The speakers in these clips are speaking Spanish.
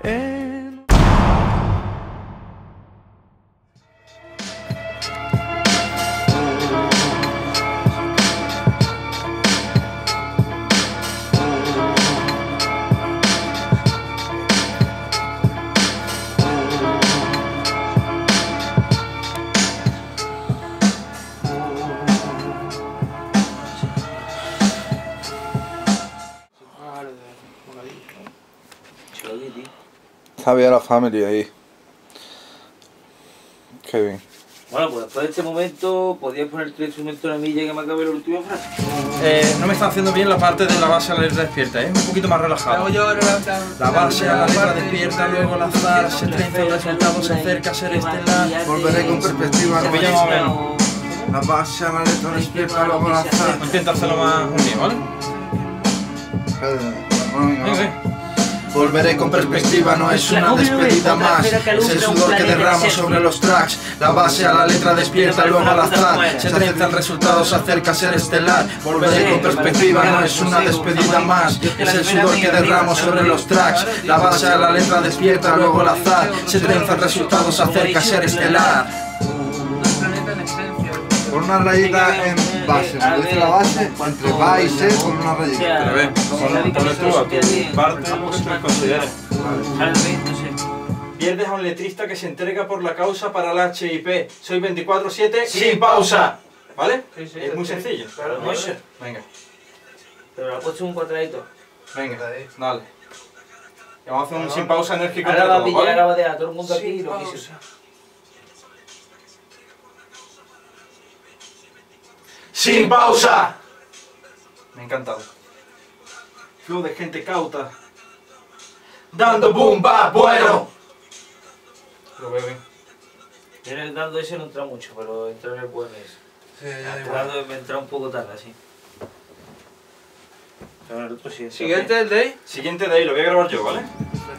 Está bien la familia ahí. Qué bien. Bueno, pues después de este momento, ¿podías poner tu instrumento en la milla que me acabe la última frase? No me está haciendo bien la parte de la base a la letra despierta, un poquito más relajado. La base a la letra despierta, luego al azar, se trenza el resultado, se acerca a ser estelar. Volveré con perspectiva. Se pilla más o menos. La base a la letra despierta, luego al azar. Intenta hacerlo más unido, ¿vale? Volveré con perspectiva, no es una despedida más. Es el sudor que derramo sobre los tracks. La base a la letra despierta, luego al azar. Se trenza el resultado, se acerca a ser estelar. Volveré con perspectiva, no es una despedida más. Es el sudor que derramo sobre los tracks. La base a la letra despierta, luego al azar. Se trenza el resultado, se acerca a ser estelar. Con una rayita en base, cuando dice la base, entre va y se, con una rayita. Pero ve, ponle tú a tu parte lo que consideres. Pierdes a un letrista que se entrega por la causa para la HIP. Soy 24/7 sin pausa. ¿Vale? Es muy sencillo. Venga. Pero le ha puesto un cuadradito. Venga, dale. Y vamos a hacer un sin pausa enérgico. Ahora va a pillar, ahora va a dejar a todo el mundo aquí y lo quiso. ¡Sin pausa! Me ha encantado. Flow de gente cauta. Dando boom bap bueno. Lo veo bien. En el dando ese no entra mucho, pero entra en el bueno ese. Sí, dando me entra un poco tarde así. Pero el otro sí. Siguiente el de ahí. Siguiente de ahí, lo voy a grabar yo, ¿vale?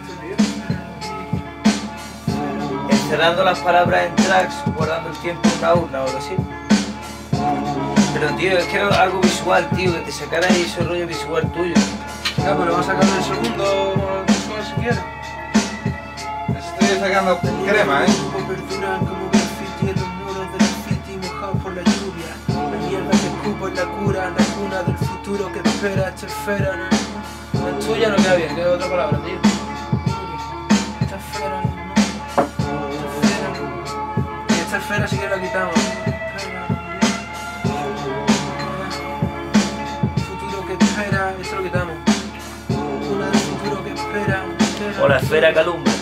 Encerrando las palabras en tracks, guardando el tiempo en una urna o algo así. Pero tío, es que era algo visual, tío, que te sacara ahí ese rollo visual tuyo. Ya, pero vamos a sacarlo en segundo visual si quieres. Estoy sacando crema, Perduran como graffiti en los muros del graffiti mojados por la lluvia. La mierda que escupo en la cura, la cuna del futuro que espera esta esfera. No, la tuya no queda bien, queda otra palabra, tío. Esta esfera, no. Esta esfera. Y esta esfera sí que la quitamos. Esto lo quitamos. Una del futuro que espera. O la esfera que alumbra.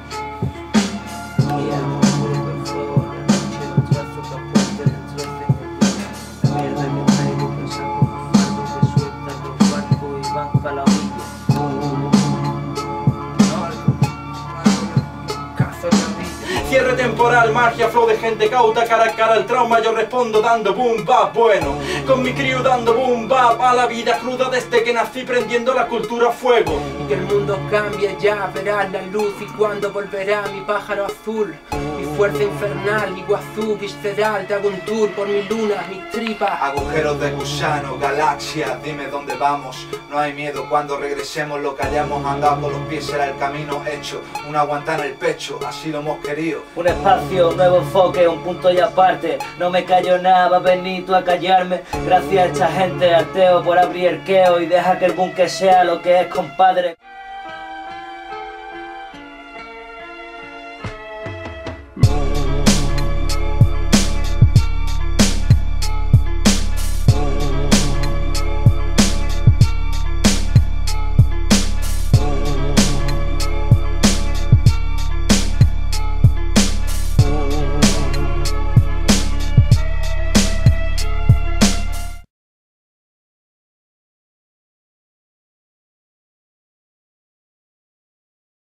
Cierre temporal, magia, flow de gente cauta, cara a cara al trauma, yo respondo dando boom bap bueno. Con mi crew dando boom bap a la vida cruda desde que nací prendiendo la cultura a fuego. Y que el mundo cambie ya, verás la luz y cuando volverá mi pájaro azul. Mi fuerza infernal, Iguazú, visceral, te hago un tour por mis lunas, mis tripas. Agujeros de gusano, galaxias, dime dónde vamos. No hay miedo cuando regresemos, lo que hayamos andado con los pies será el camino hecho. Una guantana en el pecho, así lo hemos querido. Un espacio, un nuevo enfoque, un punto y aparte. No me callo nada, va a venir tú a callarme. Gracias a esta gente, ateo, por abrir el queo y deja que el búnker sea lo que es, compadre.